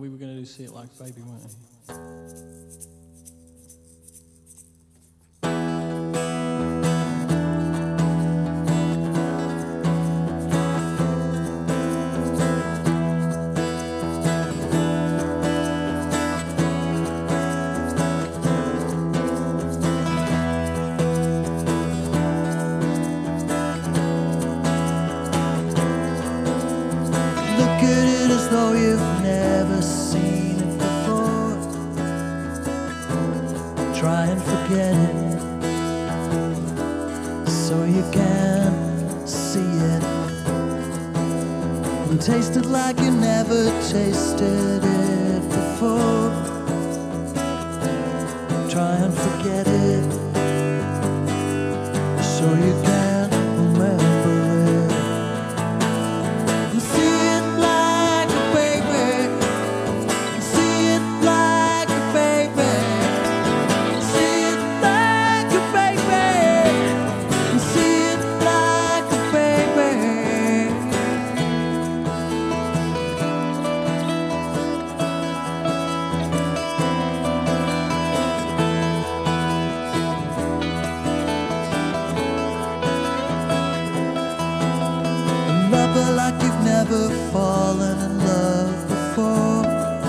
we were going to do See It Like a Baby, weren't we? Though you've never seen it before, try and forget it so you can see it and taste it like you never tasted it before. Try and forget it so you can remember it and see it like a baby, see it like a baby, see it like a baby, see it like a baby. Love her like you've never fallen in love before.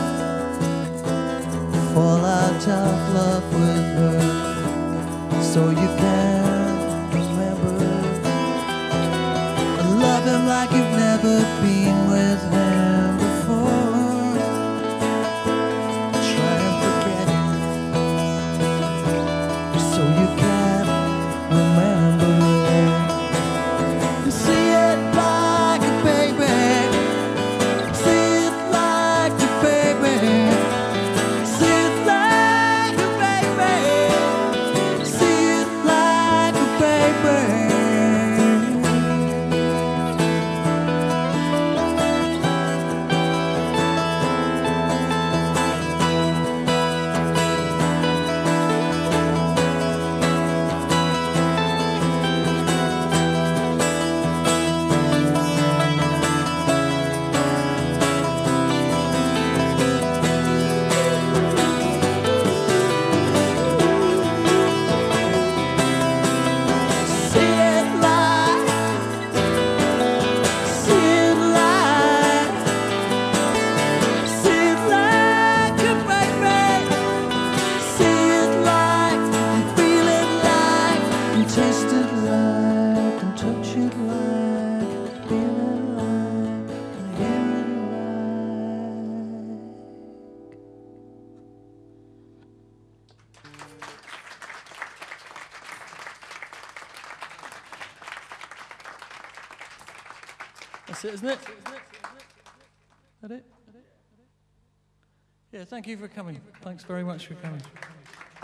Fall out of love with her so you can remember. Love him like you've never been with him before. Try and forget it so you can remember it. See it like a baby, see it like a baby, see it like a baby, see it like a baby. Taste it like and touch it like, feel it like and hear it like. That's it, isn't it? That it? Yeah, thank you for coming. Thanks very much for coming.